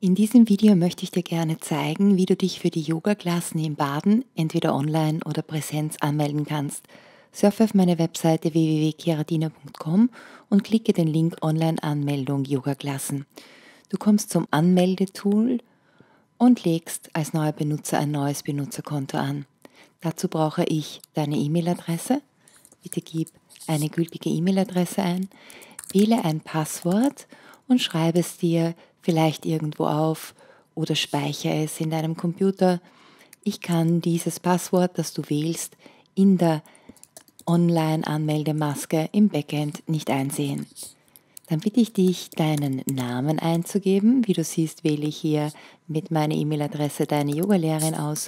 In diesem Video möchte ich dir gerne zeigen, wie du dich für die Yoga-Klassen in Baden entweder online oder Präsenz anmelden kannst. Surfe auf meine Webseite www.keradina.com und klicke den Link Online-Anmeldung Yoga-Klassen. Du kommst zum Anmeldetool und legst als neuer Benutzer ein neues Benutzerkonto an. Dazu brauche ich deine E-Mail-Adresse. Bitte gib eine gültige E-Mail-Adresse ein, wähle ein Passwort und schreibe es dir vielleicht irgendwo auf oder speichere es in deinem Computer. Ich kann dieses Passwort, das du wählst, in der Online-Anmeldemaske im Backend nicht einsehen. Dann bitte ich dich, deinen Namen einzugeben. Wie du siehst, wähle ich hier mit meiner E-Mail-Adresse deine Yogalehrerin aus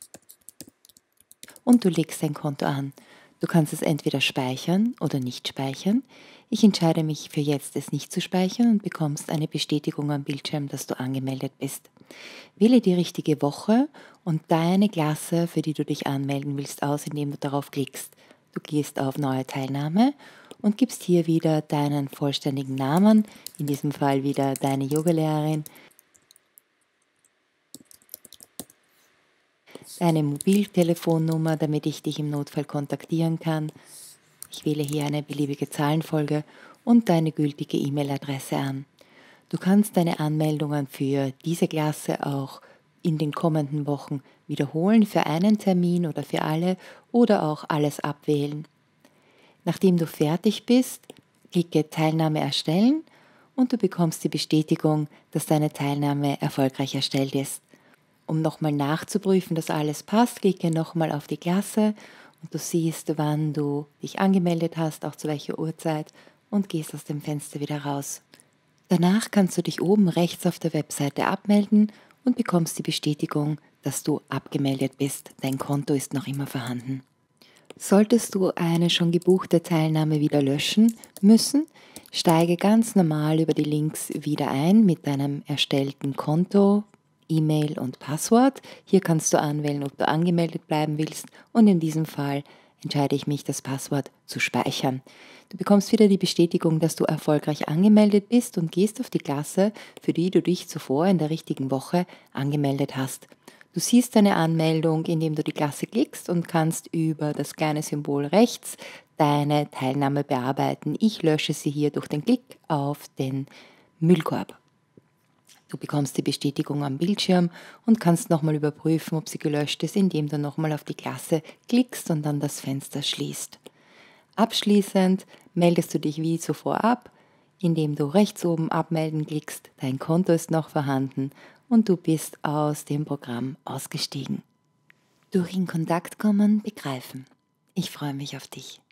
und du legst dein Konto an. Du kannst es entweder speichern oder nicht speichern. Ich entscheide mich für jetzt, es nicht zu speichern und bekommst eine Bestätigung am Bildschirm, dass du angemeldet bist. Wähle die richtige Woche und deine Klasse, für die du dich anmelden willst, aus, indem du darauf klickst. Du gehst auf Neue Teilnahme und gibst hier wieder deinen vollständigen Namen, in diesem Fall wieder deine Yogalehrerin, deine Mobiltelefonnummer, damit ich dich im Notfall kontaktieren kann. Ich wähle hier eine beliebige Zahlenfolge und deine gültige E-Mail-Adresse an. Du kannst deine Anmeldungen für diese Klasse auch in den kommenden Wochen wiederholen, für einen Termin oder für alle oder auch alles abwählen. Nachdem du fertig bist, klicke Teilnahme erstellen und du bekommst die Bestätigung, dass deine Teilnahme erfolgreich erstellt ist. Um nochmal nachzuprüfen, dass alles passt, klicke nochmal auf die Klasse und du siehst, wann du dich angemeldet hast, auch zu welcher Uhrzeit und gehst aus dem Fenster wieder raus. Danach kannst du dich oben rechts auf der Webseite abmelden und bekommst die Bestätigung, dass du abgemeldet bist. Dein Konto ist noch immer vorhanden. Solltest du eine schon gebuchte Teilnahme wieder löschen müssen, steige ganz normal über die Links wieder ein mit deinem erstellten Konto, E-Mail und Passwort. Hier kannst du anwählen, ob du angemeldet bleiben willst und in diesem Fall entscheide ich mich, das Passwort zu speichern. Du bekommst wieder die Bestätigung, dass du erfolgreich angemeldet bist und gehst auf die Klasse, für die du dich zuvor in der richtigen Woche angemeldet hast. Du siehst deine Anmeldung, indem du die Klasse klickst und kannst über das kleine Symbol rechts deine Teilnahme bearbeiten. Ich lösche sie hier durch den Klick auf den Müllkorb. Du bekommst die Bestätigung am Bildschirm und kannst nochmal überprüfen, ob sie gelöscht ist, indem du nochmal auf die Klasse klickst und dann das Fenster schließt. Abschließend meldest du dich wie zuvor ab, indem du rechts oben abmelden klickst, dein Konto ist noch vorhanden und du bist aus dem Programm ausgestiegen. Durch in Kontakt kommen, begreifen. Ich freue mich auf dich.